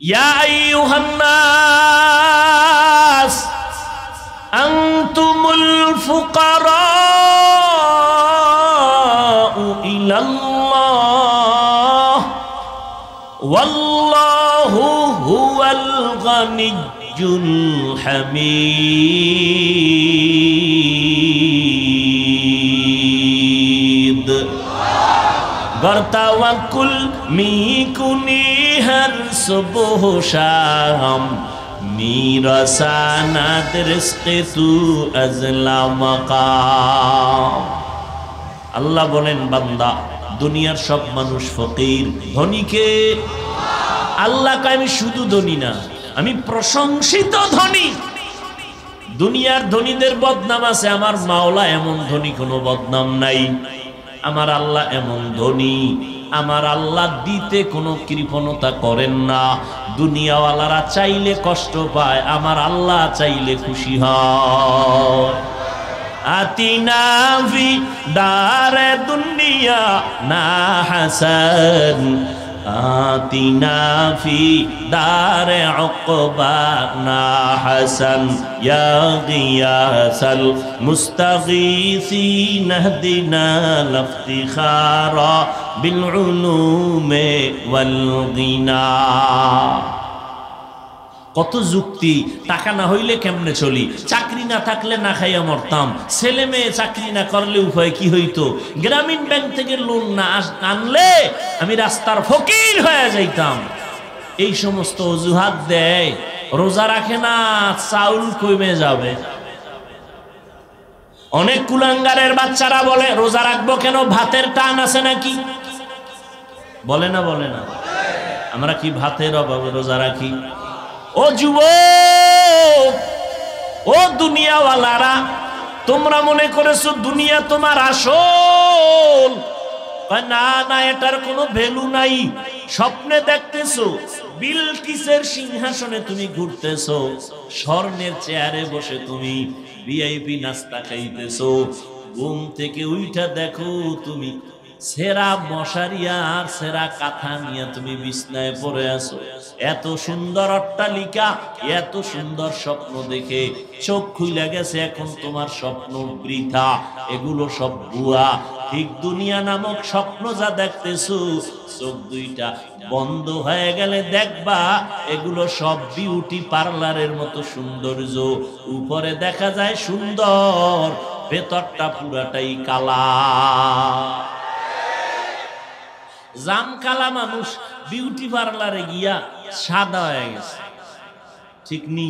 ইয়া আইয়ুহান নাস আনতুমুল ফুকারাউ ইলাল্লাহ ওয়াল্লাহু হুয়াল গানিয়্যুল হামিদ। বরতাওয়াক্কুল মিকুনি হর সুবহ শাম মিরাসানাত রিজকে তু আজলা মাকাম। আল্লাহ বলেন, বান্দা দুনিয়ার সব মানুষ ফকির, ধনীকে আল্লাহ কয় আমি শুধু ধনী না, আমি প্রশংসিত ধনী। দুনিয়ার ধনীদের বদনাম আছে, আমার মাওলা এমন ধনী কোনো বদনাম নাই। আমার আল্লাহ এমন ধনী, আমার আল্লাহ দিতে কোনো কৃপণতা করেন না। দুনিয়াওয়ালারা চাইলে কষ্ট পায়, আমার আল্লাহ চাইলে খুশি হয়। আতিনা ফি দারে দুনিয়া না হাসান আতিনা ফি দারে উকবা না হাসান ইয়া গিয়াসাল মুস্তাগীসিন ইহদিনা লিফতিখারা বিল উলুমি ওয়াল গিনা। কত যুক্তি, টাকা না হইলে কেমনে চলি, চাকরি না থাকলে না খাইয়া মরতাম, ছেলে মেয়ে চাকরি না করলে উপায় কি হইতো, গ্রামীণ ব্যাংক থেকে লোন না আনলে আমি রাস্তার ফকির হয়ে যাইতাম। এই সমস্ত অজুহাত দেয়। রোজা রাখে না, চাউল কমে যাবে। অনেক কুলাঙ্গারের বাচ্চারা বলে রোজা রাখবো কেন, ভাতের টান আছে নাকি? বলে না, বলে না? আমরা কি ভাতের অভাবে রোজা রাখি? ও যুবক, ও দুনিয়াওয়ালারা, তোমরা মনে করেছো দুনিয়া তোমার আসল। না না, এটার কোনো ভ্যালু নাই। স্বপ্নে দেখতেছো বিলকিসের সিংহাসনে তুমি ঘুরতেছো, স্বর্ণের চেয়ারে বসে তুমি ভিআইপি নাস্তা খাইতেছো। ঘুম থেকে উইঠা দেখো তুমি সেরা মশারি আর সেরা কাঁথা নিয়ে তুমি বিছনায় পড়ে আছো। এত সুন্দর অট্টালিকা, এত সুন্দর স্বপ্ন দেখে চোখ খুলে গেছে, এখন তোমার স্বপ্ন বৃথা, এগুলো সব ভুয়া। ঠিক দুনিয়া নামক স্বপ্ন যা দেখতেছো, চোখ দুইটা বন্ধ হয়ে গেলে দেখবা এগুলো সব বিউটি পার্লারের মতো সৌন্দর্য। উপরে দেখা যায় সুন্দর, ভেতরটা পুরাটাই কালা। জাম কালা মানুষ বিউটি পার্লারে গিয়া সাদা হয়ে গেছে, ঠিক নি?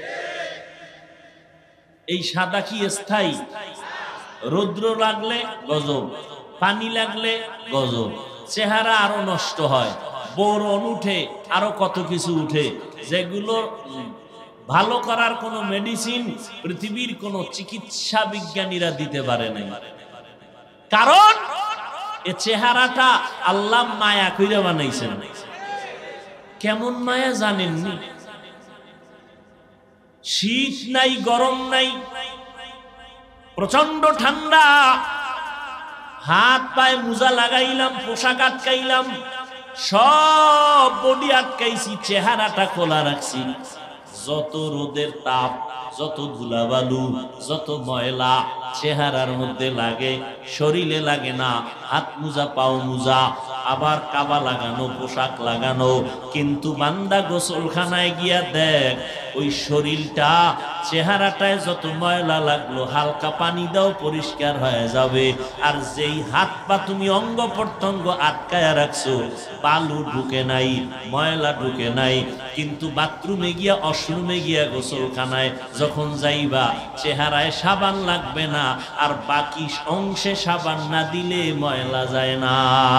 এই সাদা কি স্থায়ী? রৌদ্র লাগলে গজব, পানি লাগলে গজব, চেহারা আরো নষ্ট হয়, বোরন উঠে, আরো কত কিছু উঠে, যেগুলো ভালো করার কোন মেডিসিন পৃথিবীর কোন চিকিৎসা বিজ্ঞানীরা দিতে পারে নাই। কারণ এ চেহারাটা আল্লাহ মায়া কইরা বানাইছেন। কেমন মায়া জানেননি? শীত নাই, গরম নাই, প্রচন্ড ঠান্ডা, হাত পায়ে মোজা লাগাইলাম, পোশাক আটকাইলাম, সব বডি আটকাইছি, চেহারাটা খোলা রাখছি। যত রোদের তাপ, যত ধুলাবালু, যত ময়লা চেহারার মধ্যে লাগে, শরীরে লাগে না। হাত মোজা, পাও মোজা, আবার কাবা লাগানো, পোশাক লাগানো, কিন্তু বান্দা গোসলখানায় গিয়া দেখ ওই শরীরটা, চেহারাটায় যত ময়লা লাগলো, হালকা পানি দাও পরিষ্কার হয়ে যাবে। আর যেই হাত পা তুমি অঙ্গ প্রত্যঙ্গ আটকায়া রাখছো, বালু ঢুকে নাই, ময়লা ঢুকে নাই, কিন্তু বাথরুমে গিয়া, ওয়াশরুমে গিয়া, গোসলখানায় যখন যাইবা, চেহারায় সাবান লাগবে না, আর বাকি অংশে সাবান না দিলে ময়লা যায় না।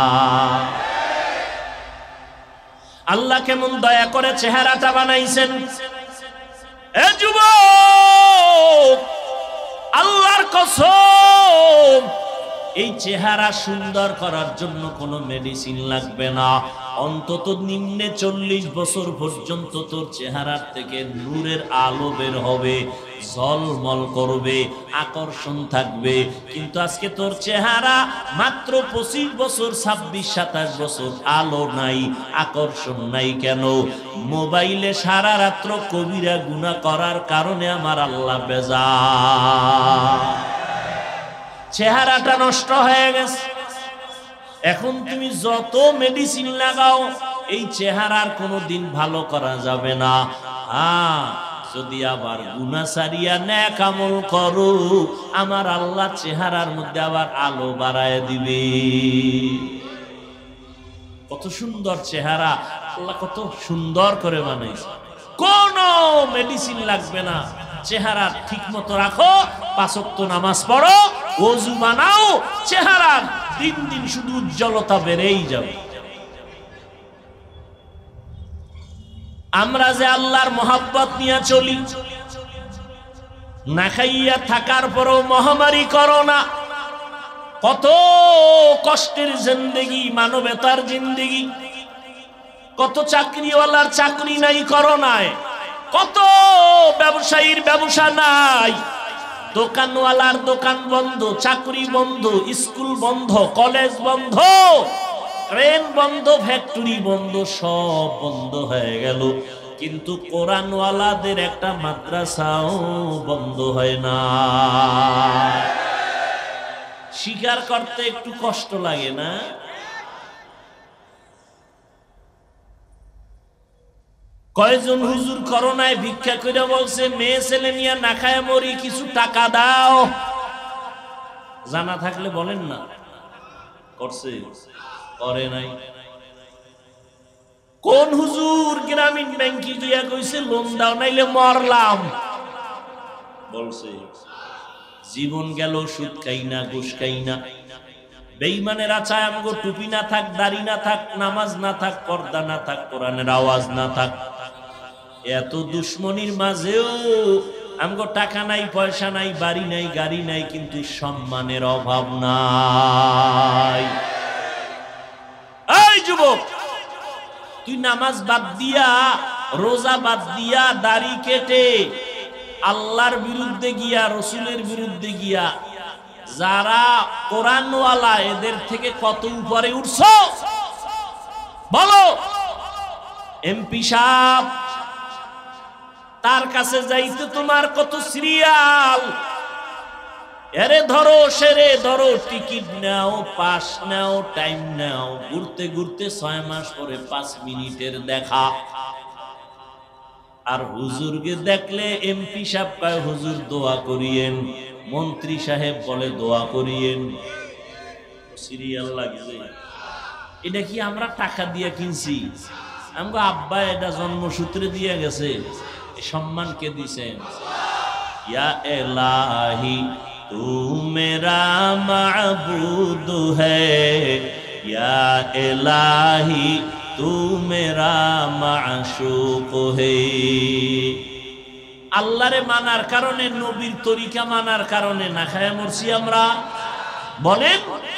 আল্লাহ কেমন দয়া করে চেহারাটা বানাইছেন। এ যুবক, আল্লাহর কসম, এই চেহারা সুন্দর করার জন্য কোনো মেডিসিন লাগবে না। অন্তত নিম্নে 40 বছর পর্যন্ত তোর চেহারার থেকে নূরের আলো বের হবে, ঝলমল করবে, আকর্ষণ থাকবে। কিন্তু আজকে তোর চেহারা মাত্র 25 বছর, 26-27 বছর, আলো নাই, আকর্ষণ নাই। কেন? মোবাইলে সারা রাত্র কবিরা গুনাহ করার কারণে আমার আল্লাহ বেজার, চেহারাটা নষ্ট হয়ে গেছে। এখন তুমি যত মেডিসিন লাগাও এই চেহারার কোনোদিন ভালো করা যাবে না। যদি আবার গুনাহ সারিয়া নেক আমল করো, আমার আল্লাহ চেহারার মধ্যে আবার আলো বাড়ায় দিবে। কত সুন্দর চেহারা, আল্লাহ কত সুন্দর করে বানাইছে। কোনো মেডিসিন লাগবে না, চেহারা ঠিক মতো রাখো, 5 ওয়াক্ত নামাজ পড়ো, ওযু বানাও, চেহারা দিন দিন শুধু উজ্জ্বলতা বেড়েই যাবে। আমরা যে আল্লাহর মহব্বত নিয়ে চলি, না খাইয়া থাকার পরও মহামারী করোনা, কত কষ্টের জিন্দেগি, মানবতার জিন্দেগি, কত চাকরিওয়ালার চাকরি নাই করোনায়, কত ব্যবসায়ীর ব্যবসা নাই, দোকানওয়ালার দোকান বন্ধ, চাকরি বন্ধ, স্কুল বন্ধ, কলেজ বন্ধ, ট্রেন বন্ধ, ফ্যাক্টরি বন্ধ, সব বন্ধ হয়ে গেল। কিন্তু কোরআনওয়ালাদের একটা মাদ্রাসাও বন্ধ হয় না। স্বীকার করতে একটু কষ্ট লাগে না? কয়জন হুজুর করোনায় ভিক্ষা করে বলছে, মেয়ে ছেলে নিয়ে না খায় মরি, কিছু টাকা দাও। জানা থাকলে বলেন না। করছে? করে নাই? কোন হুজুর গ্রামীণ ব্যাংকে গিয়া কইছে লোন দাও নাইলে মরলাম? বলছে? জীবন গেল সুদ খাই না, ঘুষ খাই না। বেঈমানেরা চায় আমগো টুপি না থাক, দাড়ি না থাক, নামাজ না থাক, পর্দা না থাক, কোরআনের আওয়াজ না থাক। এত দুশ্মনির মাঝেও আমগো টাকা নাই, পয়সা নাই, বাড়ি নাই, গাড়ি নাই, কিন্তু সম্মানের অভাব নাই। এই যুবক, তুই নামাজ বাদ দিয়া, রোজা বাদ দিয়া, দাড়ি কেটে আল্লাহর বিরুদ্ধে গিয়া, রসুলের বিরুদ্ধে গিয়া যারা কোরআনওয়ালা, এদের থেকে কত উপরে উঠছো বলো? এমপি সাহেব, তার কাছে যাইতে তোমার কত সিরিয়াল, এরে ধরো, সেরে ধরো, টিকিট নাও, পাস নাও, টাইম নাও, ঘুরতে ঘুরতে 6 মাস পরে 5 মিনিটের দেখা। আর হুজুরকে দেখলে এমপি সাহেব কয় হুজুর দোয়া করিয়েন, মন্ত্রী সাহেব বলে দোয়া করিয়েন। সিরিয়াল লাগছে। এটা কি আমরা টাকা দিয়ে কিনছি? আমগো আব্বা এটা জন্মসূত্রে দিয়ে গেছে। সম্মান কে দিছেন? ইয়া ইলাহি তু মেরা মাবুদ হ্যায়, ইয়া ইলাহি তু মেরা মাশুক হ্যায়। আল্লাহরে মানার কারণে, নবীর তরিকা মানার কারণে না খায় মরছি আমরা? বলেন।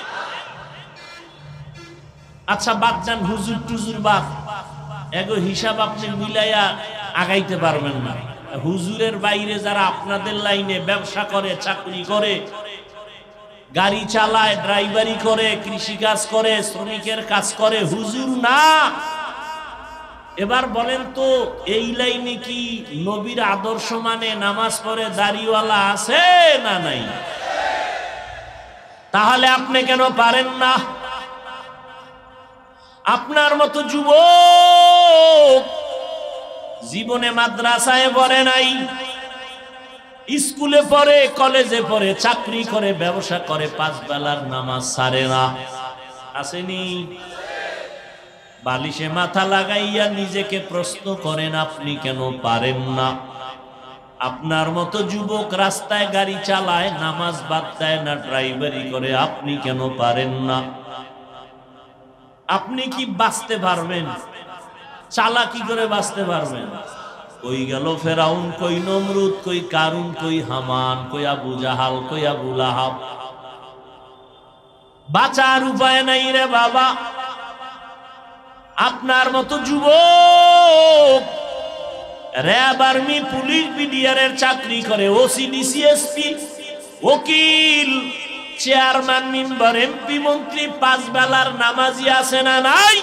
আচ্ছা বাদ যান, হুজুর টুজুর বাদ, এগো হিসাব আপনি মিলাইয়া আগাইতে পারবেন না। হুজুরের বাইরে যারা আপনাদের লাইনে ব্যবসা করে, চাকরি করে, গাড়ি চালায়, ড্রাইভারি করে, কৃষি কাজ করে, শ্রমিকের কাজ করে, হুজুর না। এবার বলেন তো, এই লাইনে কি নবীর আদর্শ মানে নামাজ পড়ে দাড়িওয়ালা আছে না নাই? তাহলে আপনি কেন পারেন না? আপনার মতো যুবক জীবনে মাদ্রাসায় পড়ে নাই, স্কুলে পড়ে, কলেজে পড়ে, চাকরি করে, ব্যবসা করে, 5 বেলার নামাজ ছাড়ে না। আসেনি? বালিশে মাথা লাগাইয়া নিজেকে প্রশ্ন করেন, আপনি কেন পারেন না? আপনার মতো যুবক রাস্তায় গাড়ি চালায়, নামাজ বাদ দেয় না, ড্রাইভারি করে, আপনি কেন পারেন না? আপনি কি বাঁচতে পারবেন? চালাকি করে বাঁচতে পারবেন? কই গেল ফেরাউন, কই নমরুদ, কই কারুন, কই হামান, কই আবু জাহাল, কই আবু লাহাব? বাঁচার উপায় নাই রে বাবা। আপনার মতো যুবক র্যাব, আর্মি, পুলিশ, বিডিআরের চাকরি করে, ওসি, ডিসি, এসপি, উকিল, চেয়ারম্যান, মেম্বার, এমপি, মন্ত্রী, 5 বেলার নামাজি আছে না নাই?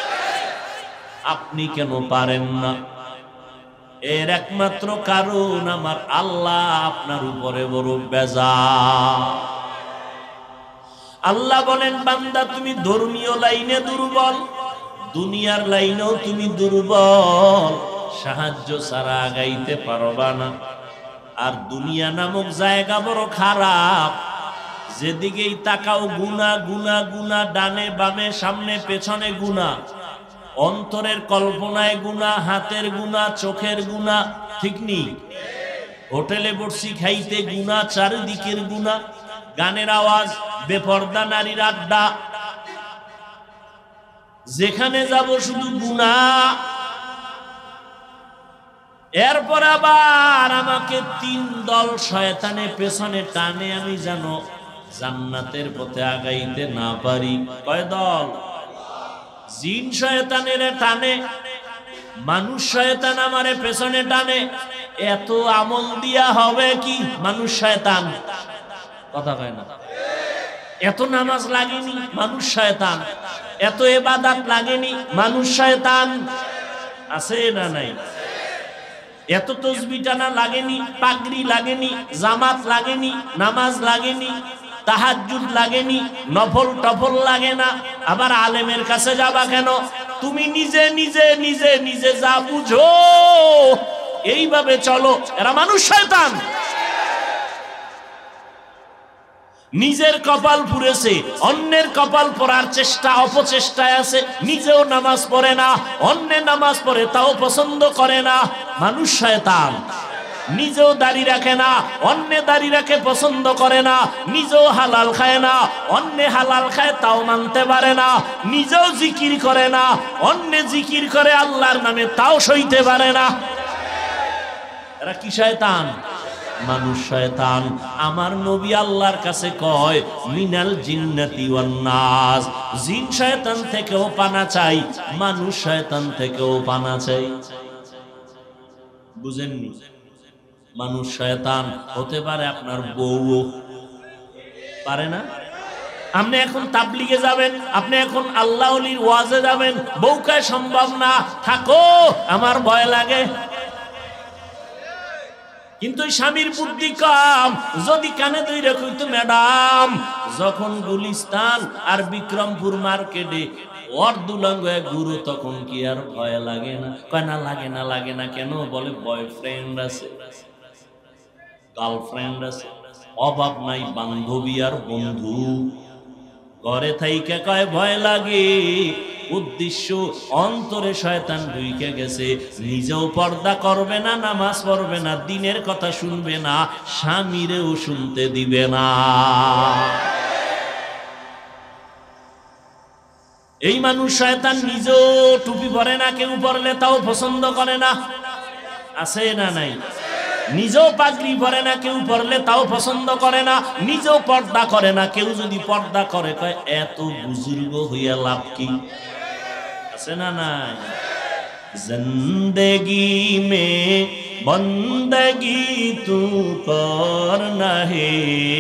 আপনি কেন পারেন না? এর একমাত্র কারণ আমার আল্লাহ আপনার উপরে বড় বেজার। আল্লাহ বলেন, বান্দা তুমি ধর্মীয় লাইনে দুর্বল, দুনিয়ার লাইনেও তুমি দুর্বল, সাহায্য ছাড়া আগাইতে পারবা না। আর দুনিয়া নামক জায়গা বড় খারাপ, যেদিকেই তাকাও গুনাহ গুনাহ গুনাহ, ডানে বামে সামনে পেছনে গুনাহ, অন্তরের কল্পনায় গুনাহ, হাতের গুনাহ, চোখের গুনাহ, ঠিক নেই? হোটেলে বসছি খাইতে গুনাহ, চারিদিকের গুনাহ, গানের আওয়াজ, বেপর্দা নারীর আড্ডা, যেখানে যাব শুধু গুনাহ। এরপর আবার আমাকে 3 দল শয়তানে পেছনে টানে, আমি যেন জান্নাতের পথে আগাইতে না পারি। কয় দল? জিন শয়তানের টানে, মানুষ শয়তান আমারে পেছনে টানে। এত আমল দিয়া হবে কি? মানুষ শয়তান, কথা কয় না। এত নামাজ লাগেনি, মানুষ শয়তান। এত ইবাদত লাগেনি, মানুষ শয়তান। আছে না নাই? এত তাসবিহ টানা লাগেনি, পাগড়ি লাগেনি, জামাত লাগেনি, নামাজ লাগেনি, তাহাজ্জুদ লাগেনি, নফল টফল লাগে না। আবার আলেমের কাছে যাবা কেন? তুমি নিজে নিজে নিজে নিজে যা বুঝো এইভাবে চলো। এরা মানুষ শয়তান। নিজের কপাল পুড়েছে, অন্যের কপাল পড়ার চেষ্টা অপচেষ্টায় আছে। নিজেও নামাজ পড়ে না, অন্যের নামাজ পড়ে তাও পছন্দ করে না, মানুষ শয়তান। নিজেও দাড়ি রাখে না, অন্যে দাড়ি রাখে পছন্দ করে না। নিজেও হালাল খায় না, অন্যে হালাল খায় তাও মানতে পারে না। নিজেও জিকির করে না, অন্যে জিকির করে আল্লাহর নামে তাও সইতে পারে না। এরা কি শয়তান? মানুষ শয়তান। আমার নবী আল্লাহর কাছে কয়, মিনাল জিন্নাতি ওয়ান নাস, জিন শয়তান থেকেও পানা চাই, মানুষ শয়তান থেকেও পানা চাই। বুঝেননি? মানুষ শয়তান হতে পারে আপনার বউ, পারে না? আপনি এখন তাবলিগে যাবেন, আপনি এখন আল্লাহ ওলির ওয়াজে যাবেন, বউকে সম্ভব না, থাকো আমার ভয় লাগে। কিন্তু স্বামীর বুদ্ধি কম, যদি কানে ধরে কইতো, ম্যাডাম যখন গুলিস্তান আর বিক্রমপুর মার্কেটে অর্ধুলঙ্গ গুরু, তখন কি আর ভয় লাগে না? কয় না, লাগে না। লাগে না কেন? বলে বয়ফ্রেন্ড আছে, গার্লফ্রেন্ড আছে, অভাব নাই, বান্ধবী আর বন্ধু। ঘরে থাইকে কয় ভয় লাগে। উদ্দেশ্য অন্তরে শয়তান ঢুকে গেছে। নিজেও পর্দা করবে না, নামাজ পড়বে না, দিনের কথা শুনবে না, স্বামীরেও শুনতে দিবে না। এই মানুষ শয়তান নিজেও টুপি পরে না, কেউ পরলে তাও পছন্দ করে না। আছে না নাই? নিজেও পাগড়ি পরে না, কেউ পরলে তাও পছন্দ করে না। নিজেও পর্দা করে না, কেউ যদি পর্দা করে কয় এত বুজুর্গ হইয়া লাভ কি? আছে না নাই? জিন্দেগি মে বন্দগি তু করনা হে,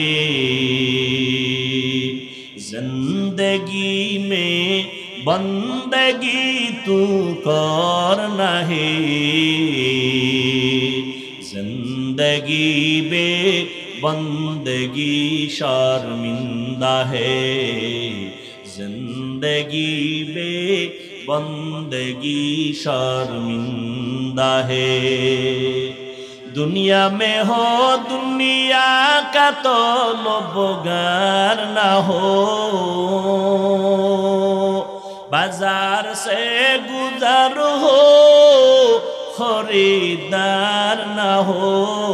জিন্দেগি মে বন্দগি তু করনা হে, जिंदगी बे बंदगी शर्मिंदा है, जिंदगी बे बंदगी शर्मिंदा है। दुनिया में हो दुनिया का तो लोबगार ना हो, बाजार से गुजर हो खरीदार ना हो।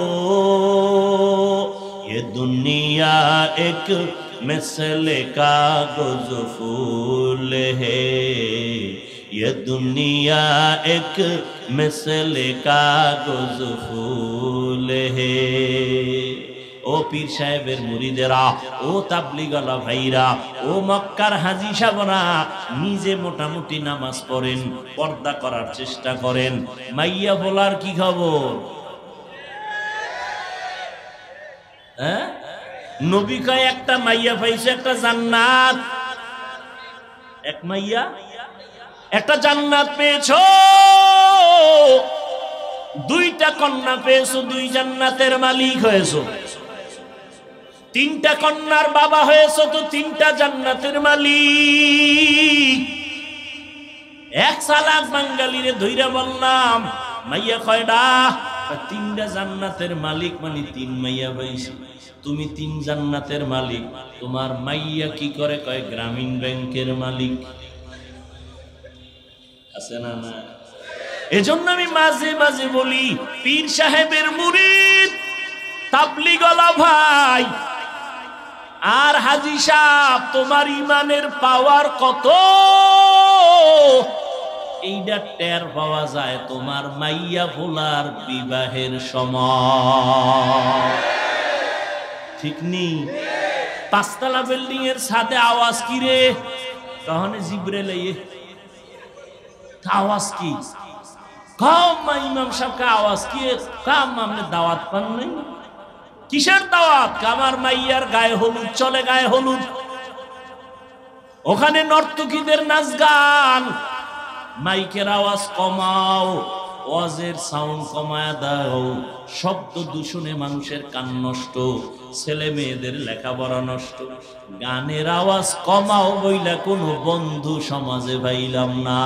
ये दुनिया एक मिसले कागज फूल है, ये दुनिया एक मिसले कागज फूल है। ओ ও পীর সাহেবের মুরিদেরা, ও তাবলীগওয়ালা ভাইরা, ও মক্কার হাজী সাহেবরা, নিজে মোটামুটি নামাজ পড়েন, পর্দা করার চেষ্টা করেন। মাইয়া বলার কি খবর? হ্যাঁ, নবী কয় একটা মাইয়া পাইছে, একটা জান্নাত। এক মাইয়া একটা জান্নাত পেয়েছো, দুইটা কন্যা পেয়েছো, দুই জান্নাতের মালিক হয়েছো। তিনটা কন্যার বাবা হয়েছো তো তিনটা জান্নাতের মালিক। এক চালাক বাঙালিরে ধইরা বললাম মাইয়া কয়টা? তিনটা জান্নাতের মালিক, মানে তিন মাইয়া পাইছি। তুমি তিন জান্নাতের মালিক, তোমার মাইয়া কি করে? কয় গ্রামীণ ব্যাংকের মালিক। আছে না? না। এজন্য আমি মাঝে মাঝে বলি, পীর সাহেবের মুরিদ, তাবলীগওয়ালা ভাই আর হাজী সাহেব, তোমার ইমানের পাওয়ার কত এইটা টের পাওয়া যায় তোমার মাইয়া ভোলার বিবাহের সময়। ঠিক নেই? পাঁচতলা বিল্ডিং এর ছাদে আওয়াজ কি রে? তখন জিব্রাইল আওয়াজ কি? ইমাম সাহেবকে আওয়াজ কি? আপনি দাওয়াত পান নাই? কিসের দাওয়াত? আমার মাইয়ার গায়ে হলুদ চলে, গায়ে হলুদ। ওখানে নর্তকীদের নাচ গান, মাইকের আওয়াজ কমাও, ওয়াজের সাউন্ড কমায় দাও। শব্দ দূষণে মানুষের কান নষ্ট, ছেলে মেয়েদের লেখাপড়া নষ্ট। গানের আওয়াজ কমাও বইলা কোনো বন্ধু সমাজে পাইলাম না।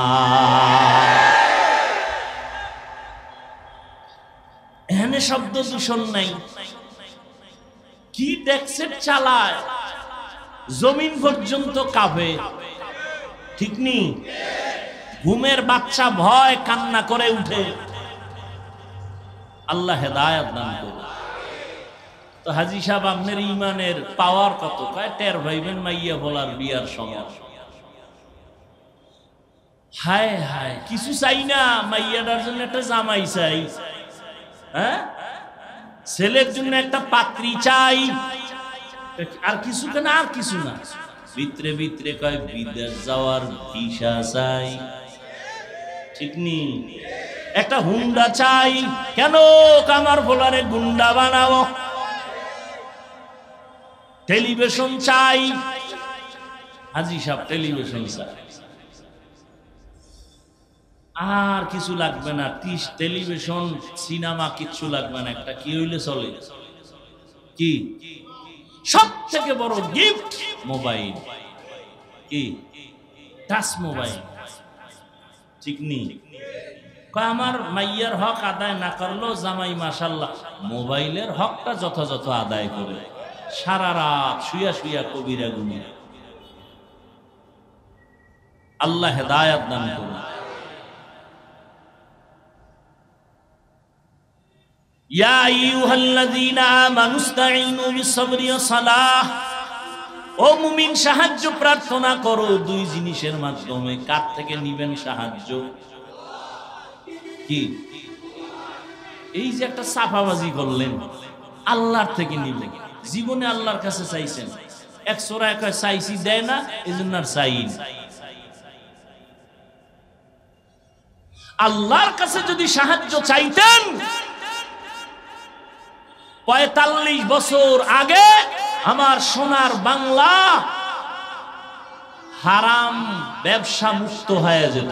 এখানে শব্দ দূষণ নাই। কি ট্যাক্সেট চালায়, জমিন পর্যন্ত কাঁপে। ঠিক নেই? ঘুমের বাচ্চা ভয় কান্না করে উঠে। আল্লাহ হেদায়েত দান করুন। তো হাজী সাহেব, আপনার ইমানের পাওয়ার কত? কয় টের ভাইবেন মাইয়া বলার বিয়ার সময়। হায় হায়, কিছু চাই না, মাইয়াটার জন্য একটা জামাই চাই, হ্যাঁ, ছেলের জন্য একটা পাত্রী চাই, আর কিছু কেন? আর কিছু না। ভিতরে ভিতরে কয় বিদেশ যাওয়ার ভিসা চাই। ঠিক নেই? একটা হুন্ডা চাই। কেন? কামার ভোলারে গুন্ডা বানাবো। টেলিভিশন চাই। হাজী সাহেব টেলিভিশন চাই, আর কিছু লাগবে না। টেলিভিশন, সিনেমা কিচ্ছু লাগবে না। একটা কি হইলে চলে? কি? সব থেকে বড় গিফট মোবাইল। কি? Touch mobile. ঠিক নেই? আমার মাইয়ার হক আদায় না করলো জামাই মাশাআল্লাহ মোবাইলের হকটা যথাযথ আদায় করে, সারা রাত শুয়া শুয়া কবিরা গুনে। আল্লাহ হেদায়েত দান করুন। ইয়া আইয়ুহাল্লাযীনা আমানুস্তাঈনু বিস-সাবরি ওয়াস-সালাহ। ও মুমিন, সাহায্য প্রার্থনা করো দুই জিনিসের মাধ্যমে। কার থেকে নিবেন সাহায্য? কি? এই যে একটা সাফাবাজি করলেন, আল্লাহর থেকে নিবেন। জীবনে আল্লাহর কাছে চাইছেন? এক সোরা এক চাইছি, দেয় না, এই জন্য আর চাই। আল্লাহর কাছে যদি সাহায্য চাইতেন, ৪৫ বছর আগে আমার সোনার বাংলা হারাম ব্যবসা মুক্ত হয়ে যেত,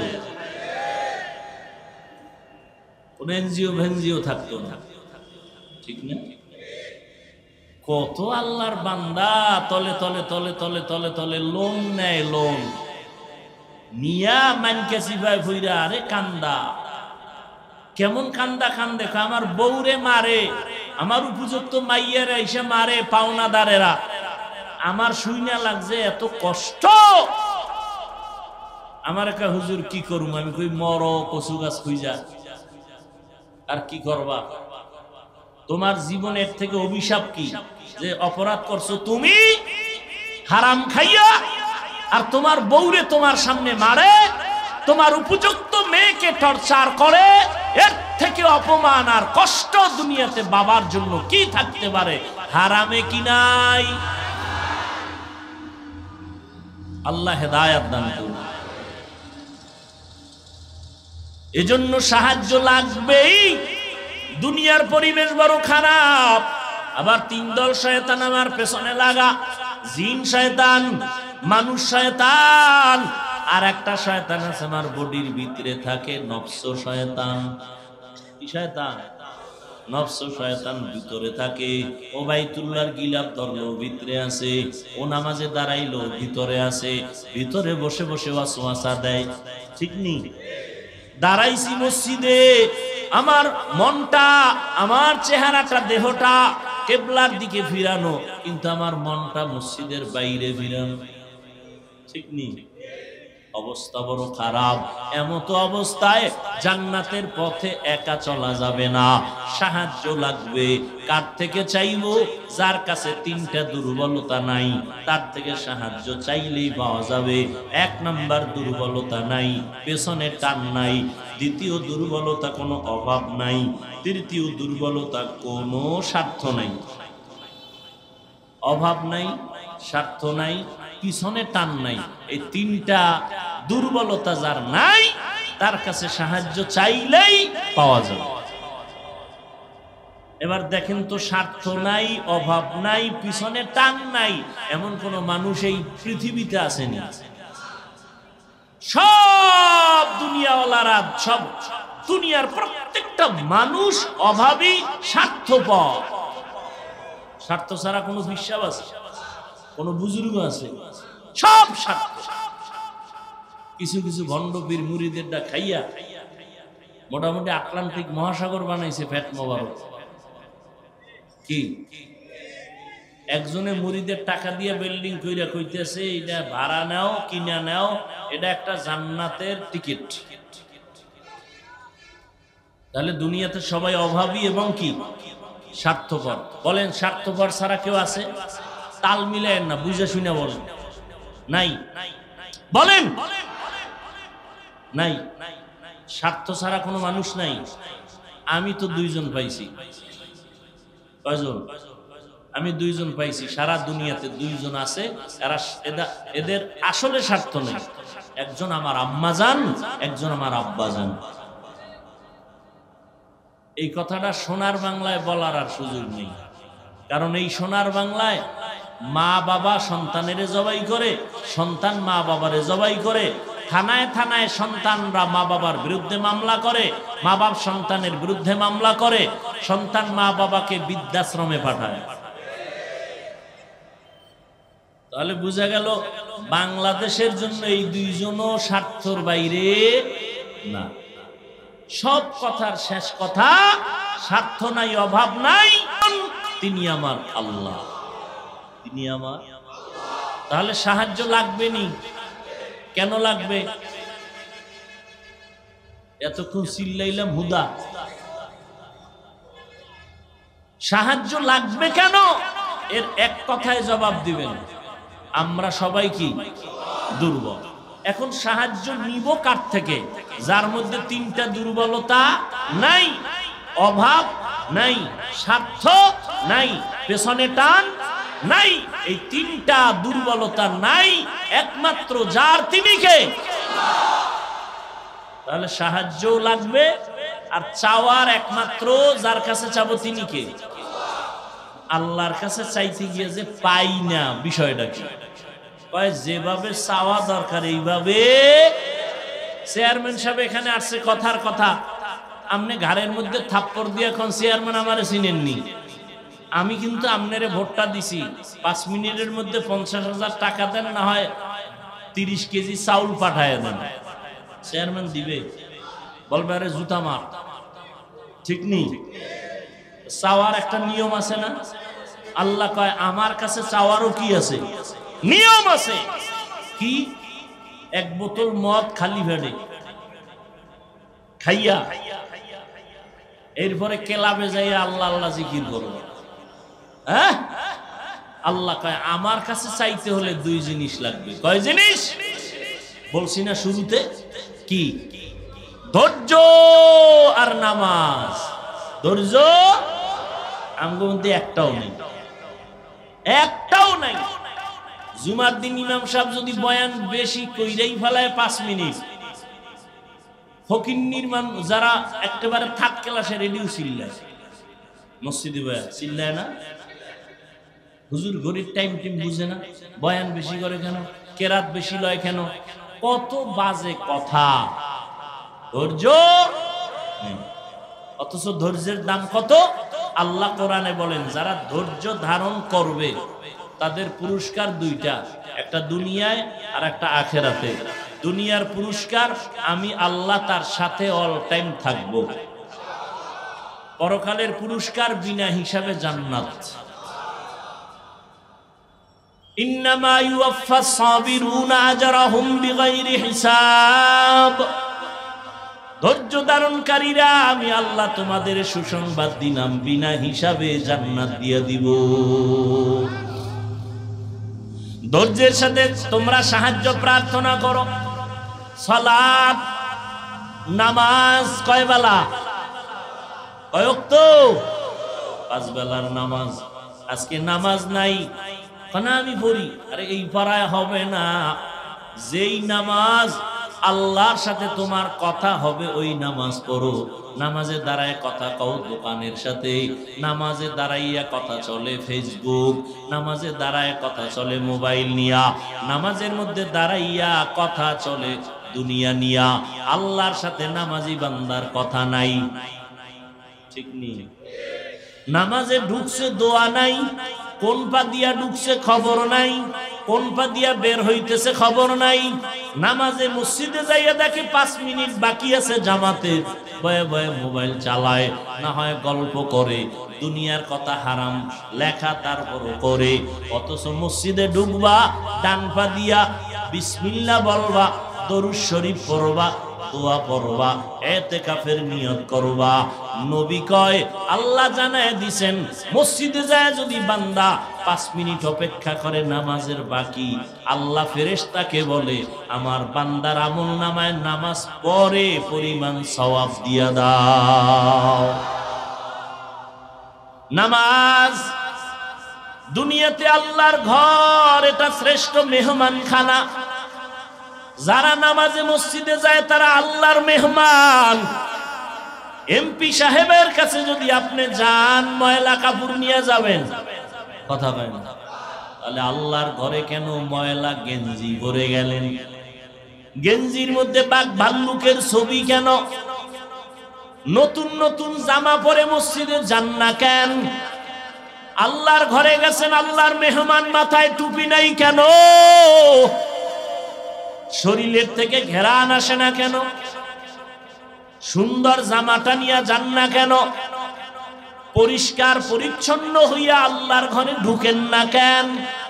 কোন এনজিও ভেনজিও থাকতো না। ঠিক না? কত আল্লাহর বান্দা তলে তলে তলে তলে তলে তলে লোন নেয়, লোন নিয়া মানকে সিভাই ভুইরা আরে কান্দা। কেমন কান্দা কান্দে? আমার বউরে মারে, আমার উপযুক্ত মাইয়ারা এসে মারে, পাওনাদারেরা। আমার শুইনা লাগছে এত কষ্ট। আমার একটা হুজুর কি করুম? আমি কই মর, কচু গাছ খুঁজা, আর কি করবা? তোমার জীবনের থেকে অভিশাপ কি? যে অপরাধ করছো তুমি হারাম খাইয়া, আর তোমার বউরে তোমার সামনে মারে, তোমার উপযুক্ত মেয়েকে টর্চার করে। এর থেকে থেকে অপমান আর কষ্ট দুনিয়াতে বাবার জন্য কি থাকতে পারে? হারামে কি নাই? আল্লাহ হেদায়েত দান করুন। এজন্য সাহায্য লাগবেই। দুনিয়ার পরিবেশ বড় খারাপ, আবার তিন দল শয়তান আমার পেছনে লাগা, জিন শয়তান, মানুষ শয়তান, আর একটা শয়তান আছে আমার বডির ভিতরে থাকে, নফস শয়তান। কি শয়তান? নফস শয়তান ভিতরে থাকে। ও বাইতুল্লাহর গিলাফ ধরলো, ভিতরে আছে। ও নামাজে দাঁড়াইলো, ভিতরে আছে। ভিতরে বসে বসে ওয়াসওয়াসা দেয়। ঠিক নেই? দাঁড়াইছি মসজিদে, আমার মনটা, আমার চেহারাটা, দেহটা কিবলার দিকে ফিরানো, কিন্তু আমার মনটা মসজিদের বাইরে ফিরানো। ঠিক নেই? অবস্থা বড় খারাপ। এমত অবস্থায় জান্নাতের পথে একা চলা যাবে না, সাহায্য লাগবে। কার থেকে চাইবো? যার কাছে তিনটা দুর্বলতা নাই, তার থেকে সাহায্য চাইলেই পাওয়া যাবে। এক নাম্বার দুর্বলতা নাই, পেছনে টান নাই। দ্বিতীয় দুর্বলতা কোনো অভাব নাই। তৃতীয় দুর্বলতা কোনো স্বার্থ নাই। অভাব নাই, স্বার্থ নাই, পিছনে টান নাই। এই তিনটা দুর্বলতা যার নাই, তার কাছে সাহায্য চাইলেই পাওয়া যাবে। এবার দেখেন তো, স্বার্থ নাই, অভাব নাই, পিছনে টান নাই, এমন কোন মানুষ এই পৃথিবীতে আসেনি। সব দুনিয়াওয়ালারা, সব দুনিয়ার প্রত্যেকটা মানুষ অভাবী, স্বার্থপর। স্বার্থ ছাড়া কোনো বিশ্বাস আছে? কোন বুজুর্গ আছে? সব স্বার্থ। কিছু কিছু ভণ্ড পীর মুরিদেরটা খাইয়া মোটামুটি আটলান্টিক মহাসাগর বানাইছে ফ্যাট মোবারক। কি একজনে মুরিদের টাকা দিয়ে বিল্ডিং কইরা কইতেছে, এটা ভাড়া নাও, কিনা নাও, এটা একটা জান্নাতের টিকিট। তাহলে দুনিয়াতে সবাই অভাবী এবং কি স্বার্থপর। বলেন, স্বার্থপর ছাড়া কেউ আছে? তাল মিলেন না, বুঝে শুনে বলেন। নাই? বলেন নাই? স্বার্থ ছাড়া কোনো মানুষ নাই। আমি তো দুইজন পাইছি। কয়জন? আমি দুইজন পাইছি। সারা দুনিয়াতে দুইজন আছে, এদের আসলে স্বার্থ নেই। একজন আমার আম্মাজান, একজন আমার আব্বাজান। এই কথাটা সোনার বাংলায় বলার আর সুযোগ নেই, কারণ এই সোনার বাংলায় মা বাবা সন্তানের জবাই করে, সন্তান মা বাবারে জবাই করে, থানায় থানায় সন্তানরা মা বাবার বিরুদ্ধে মামলা করে, মা বাবা সন্তানের বিরুদ্ধে মামলা করে, সন্তান মা বাবাকে বৃদ্ধাশ্রমে পাঠায়। তাহলে বোঝা গেল বাংলাদেশের জন্য এই দুইজনও স্বার্থর বাইরে না। সব কথার শেষ কথা, স্বার্থ নাই, অভাব নাই, তিনি আমার আল্লাহ, তিনি আমার। তাহলে সাহায্য লাগবে নি? কেন লাগবে? এতক্ষণ চিল্লাইলাম হুদা। সাহায্য লাগবে কেন? এর এক কথায় জবাব দিবেন, আমরা সবাই কি দুর্বল। এখন সাহায্য নিব কার থেকে? যার মধ্যে তিনটা দুর্বলতা নাই, অভাব নাই, স্বার্থ নাই, পেছনে টান নাই। এই তিনটা দুর্বলতা নাই একমাত্র যার, তিনি কে? তাহলে সাহায্য লাগবে। আর চাওয়ার একমাত্র যার কাছে চাবো তিনি কে? আল্লাহর কাছে চাইতে গিয়ে যে পাই না, বিষয়টা কি? যেভাবে চাওয়া দরকার এইভাবে। চেয়ারম্যান সাহেব এখানে আসছে, কথার কথা, আপনি ঘাড়ের মধ্যে থাপ্পড় দিয়ে এখন চেয়ারম্যান আমারে চিনেননি। আমি কিন্তু আপনারে ভোটটা দিছি, 5 মিনিটের মধ্যে 50,000 টাকা দেন, না হয় 30 কেজি চাউল পাঠায় দেন। চেয়ারম্যান দিবে? বলবে আরে জুতা মার। ঠিক নেই? চাওয়ার একটা নিয়ম আছে না? আল্লাহ কয় আমার কাছে চাওয়ারও কি আছে? নিয়ম আছে। কি? এক বোতল মদ খালি ভেড়ে খাইয়া এরপরে ক্লাবে যাইয়া আল্লাহ আল্লাহ জিকির করবো। হ্যাঁ, আল্লাহ কয় আমার কাছে চাইতে হলে 2 জিনিস লাগবে। কয় জিনিস? বলছি না শুরুতে? কি? ধৈর্য আর নামাজ। ধৈর্য আমগো মধ্যে একটাও নেই, একটাও নাই। জুমার দিন ইমাম সাহেব যদি বয়ান বেশি কইরাই ফেলায় 5 মিনিট, ফকিন্নির মান যারা একেবারে থার্ড ক্লাসে রেডিও চিল্লায়, মসজিদে বয়ান চিল্লায় না। হুজুর ঘড়ির টাইম বুঝে না, বয়ান বেশি করে কেন, কেরাত বেশি লয় কেন, কত বাজে কথা। ধৈর্য নেই, অথচ ধৈর্যের দাম কত। আল্লাহ কোরআনে বলেন যারা ধৈর্য ধারণ করবে তাদের পুরস্কার দুইটা, একটা দুনিয়ায় আর একটা আখেরাতে। দুনিয়ার পুরস্কার আমি আল্লাহ তার সাথে অল টাইম থাকব, পরকালের পুরস্কার বিনা হিসাবে জান্নাত। ইন্নামা ইউওয়াফাস সাবিরুনা আজরাহুম বিগাইরি হিসাব। ধৈর্য ধারণকারীরা আমি আল্লাহ তোমাদের সুসংবাদ দিলাম বিনা হিসাবে জান্নাত দিয়ে দিব। ধৈর্যের সাথে তোমরা সাহায্য প্রার্থনা করো। সালাত নামাজ কয় বেলা, কয় ওয়াক্ত? 5 বেলার নামাজ। আজকে নামাজ নাই, না আমি পড়ি। আরে এই পড়ায় হবে না, যেই নামাজ আল্লাহর সাথে তোমার কথা হবে ওই নামাজ পড়ো। নামাজে দাঁড়ায় কথা কও দোকানের সাথে, নামাজে দাঁড়াইয়া কথা চলে ফেসবুক, নামাজে দাঁড়ায় কথা চলে মোবাইল নিয়া, নামাজের মধ্যে দাঁড়াইয়া কথা চলে দুনিয়া নিয়া। আল্লাহর সাথে নামাজি বান্দার কথা নাই, ঠিক নেই। নামাজে ঢুকছে দোয়া নাই, কোন পা দিয়া ঢুকছে খবর নাই, কোন পা দিয়া বের হইতেছে খবর নাই। নামাজে মসজিদে যাইয়া দেখে 5 মিনিট বাকি আছে জামাতে, বয়ে বয়ে মোবাইল চালায়, না হয় গল্প করে, দুনিয়ার কথা হারাম লেখা তারপরও করে। অথচ মসজিদে ঢুকবা, ডান পা দিয়া বিসমিল্লাহ বলবা, দরুদ শরীফ পড়বা, দোয়া পড়বা, ইতিকাফের নিয়ত করবা। নবী কয় আল্লাহ জানায় দিবেন মসজিদে যায় যদি বান্দা 5 মিনিট অপেক্ষা করে নামাজের বাকি, আল্লাহ ফেরেশতাকে বলে আমার বান্দার আমলনামায় নামাজ পড়ে পরিমাণ সওয়াব দিয়া দাও। নামাজ দুনিয়াতে আল্লাহর ঘর, এটা শ্রেষ্ঠ মেহমানখানা। যারা নামাজে মসজিদে যায় তারা আল্লাহর মেহমান। এমপি সাহেবের কাছে যদি আপনি যান, ময়লা কাপড় নিয়ে যাবেন, কথা বলেন, তাহলে আল্লাহর ঘরে কেন ময়লা গেঞ্জি পরে গেলেন? গেঞ্জির মধ্যে বাঘ ভাল্লুকের ছবি কেন? নতুন নতুন জামা পরে মসজিদে যান না কেন? আল্লাহর ঘরে গেছেন, আল্লাহর মেহমান, মাথায় টুপি নাই কেন? শরীরের থেকে ঘেরান আসে না কেন? সুন্দর জামাটা নিয়ে যান না কেন? পরিষ্কার পরিচ্ছন্ন হইয়া আল্লাহর ঘরে ঢুকেন না কেন?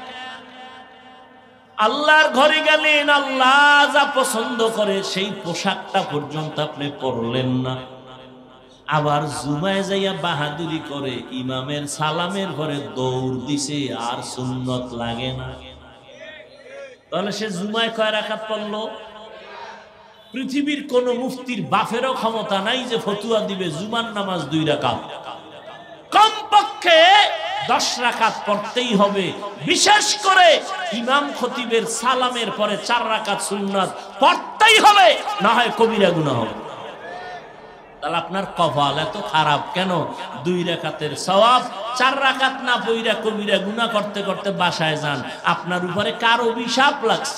আল্লাহর ঘরে গেলেন, আল্লাহ যা পছন্দ করে সেই পোশাকটা পর্যন্ত আপনি পরলেন না। আবার জুমায় যাইয়া বাহাদুরি করে ইমামের সালামের ঘরে দৌড় দিছে, আর সুন্নত লাগে না। তাহলে সে জুমায় কয় রাকাত পড়লো? পৃথিবীর কোন মুফতির বাপেরও ক্ষমতা নাই যে ফতুয়া দিবে জুমার নামাজ 2 রাকাত, কমপক্ষে 10 রাকাত পড়তেই হবে। বিশেষ করে ইমাম খতিবের সালামের পরে 4 রাকাত সুন্নাত পড়তেই হবে, না হয় কবিরা গুনাহ হবে। তাহলে আপনার কপাল এত খারাপ কেন? 2 রাকাতের সওয়াব 4 রাকাত না পইরা কবিরা গুনাহ করতে করতে বাসায় যান। আপনার উপরে কার অভিশাপ লাগছে?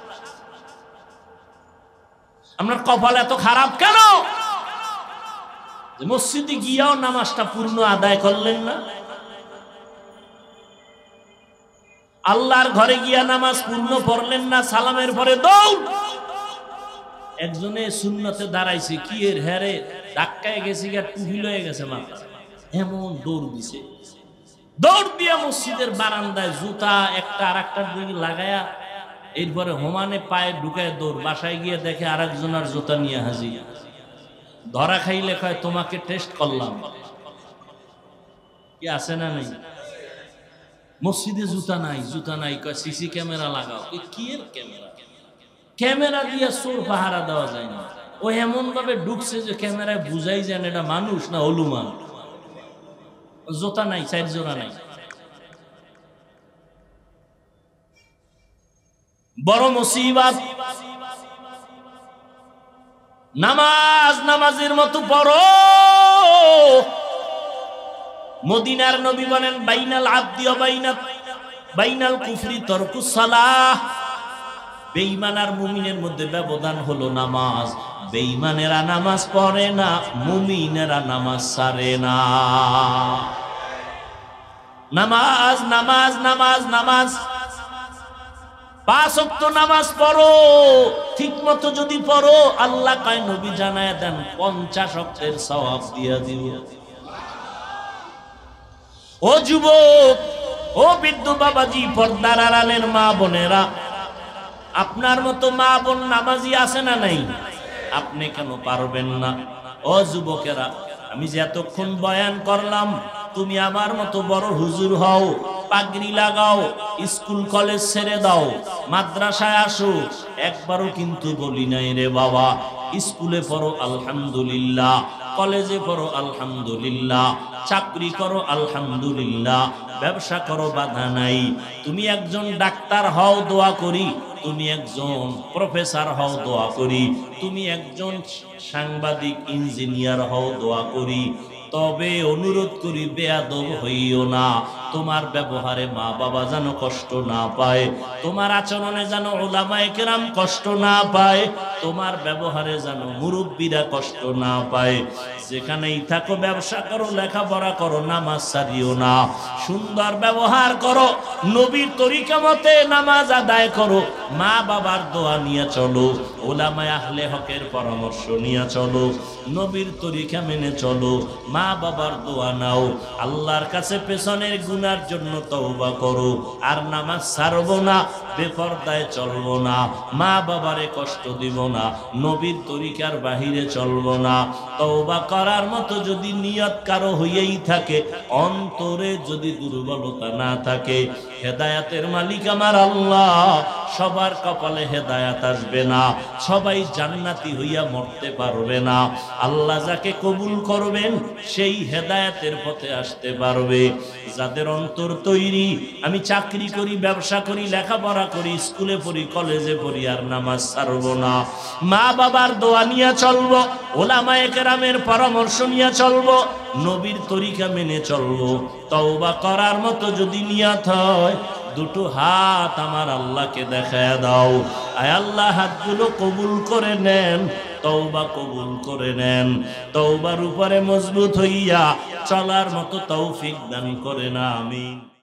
আপনার কপাল এত খারাপ কেন? মসজিদে গিয়াও নামাজটা পূর্ণ আদায় করলেন না। আল্লাহর ঘরে গিয়া নামাজ পূর্ণ পড়লেন না, সালামের পরে দৌড়। একজনে সুন্নতে দাঁড়াইছে, কি এর হেরে ধাক্কায় গেছে, টুপি লয়ে গেছে মাথা, এমন দৌড় দিছে। দৌড় দিয়া মসজিদের বারান্দায় জুতা একটা আর একটা লাগায়া, এরপরে হোমানে পায়ে ঢুকায় দৌড়। বাসায় গিয়ে দেখে আরেকজনের জুতা নিয়ে হাজির। ধরা খাইলে কয় তোমাকে টেস্ট করলাম, কি আছে না নাই? মসজিদে জুতা নাই, জুতা নাই, কয় সিসি ক্যামেরা লাগাও। কি এর ক্যামেরা? ক্যামেরা দিয়ে চোর পাহারা দেওয়া যায় না। ও এমন ভাবে ঢুকছে যে ক্যামেরায় বুঝাই যান এটা মানুষ না হলুমান। জোতা নাই, 4 জোড়া নাই। বড় মুসিবত। নামাজ নামাজের মতো পড়ো। মদিনার নবী বলেন বাইনাল আবদি ওয়া বাইনাল কুফরি তারকুস সালাহ। বেঈমান আর মুমিনের মধ্যে ব্যবধান হলো নামাজ। বেঈমানেরা নামাজ পড়ে না, মুমিনেরা নামাজ ছাড়ে না। নামাজ নামাজ নামাজ নামাজ, 5 ওয়াক্ত নামাজ পড়ো। ঠিক মতো যদি পড়ো, আল্লাহ কয় নবী জানায় দেন 50 ওয়াক্তের সওয়াব দিয়া দিব। ও যুবক, ও বৃদ্ধ বাবাজি, পর্দার আড়ালের মা বোনেরা, আপনার মতো মা বোন নামাজি আছে না নাই? আপনি কেন পারবেন না? ও যুবকেরা, আমি যে এতক্ষণ বয়ান করলাম, তুমি আমার মতো বড় হুজুর হও, পাগড়ি লাগাও, স্কুল কলেজ ছেড়ে দাও, মাদ্রাসায় আসো, একবারও কিন্তু বলি নাই রে বাবা স্কুলে পড়ো আলহামদুলিল্লাহ, কলেজে পড়ো আলহামদুলিল্লাহ, চাকরি করো আলহামদুলিল্লাহ, ব্যবসা করো বাধা নাই। তুমি একজন ডাক্তার হও দোয়া করি, তুমি একজন প্রফেসর হও দোয়া করি, তুমি একজন সাংবাদিক ইঞ্জিনিয়ার হও দোয়া করি। তবে অনুরোধ করি বেয়াদব হইও না। তোমার ব্যবহারে মা বাবা যেন কষ্ট না পায়, তোমার আচরণে যেন উলামায়ে কেরাম কষ্ট না পায়, তোমার ব্যবহারে যেন মুরব্বীরা কষ্ট না পায়। যেখানেই থাকো ব্যবসা করো, লেখাপড়া করো, নামাজ ছাড়িও না। সুন্দর ব্যবহার করো, নবীর তরিকা মতে নামাজ আদায় করো, মা বাবার দোয়া নিয়ে চলো, উলামায়ে আহলে হকের পরামর্শ নিয়ে চলো, নবীর তরিকা মেনে চলো, মা বাবার দোয়া নাও। আল্লাহর কাছে পেছনের গুনার জন্য তওবা করো। আর নামাজ ছাড়বো না, বেপরদায় চলবো না, মা বাবারে কষ্ট দিব না, নবীর তরিকার বাহিরে চলবো না। তওবা করার মতো যদি নিয়ত কারো হইয়াই থাকে, অন্তরে যদি দুর্বলতা না থাকে, হেদায়াতের মালিক আমার আল্লাহ, সবার কপালে হেদায়াত আসবে না, সবাই জান্নাতি হইয়া মরতে পারবে না। আল্লাহ যাকে কবুল করবেন সেই হেদায়াতের পথে আসতে পারবে। যাদের অন্তর তৈরি, আমি চাকরি করি, ব্যবসা করি, লেখাপড়া করি, স্কুলে পড়ি, কলেজে পড়ি, আর নামাজ ছাড়বো না, মা বাবার দোয়া নিয়ে চলবো, উলামায়ে কেরামের পরামর্শ নিয়ে চলবো, নবীর তরিকা মেনে চলবো। তওবা করার মতো যদি নিয়ত হয়, দুটো হাত আমার আল্লাহকে দেখায় দাও। আয় আল্লাহ, হাতগুলো কবুল করে নেন, তওবা কবুল করে নেন। তওবার উপরে মজবুত হইয়া চলার মতো তৌফিক দান করেন, আমিন।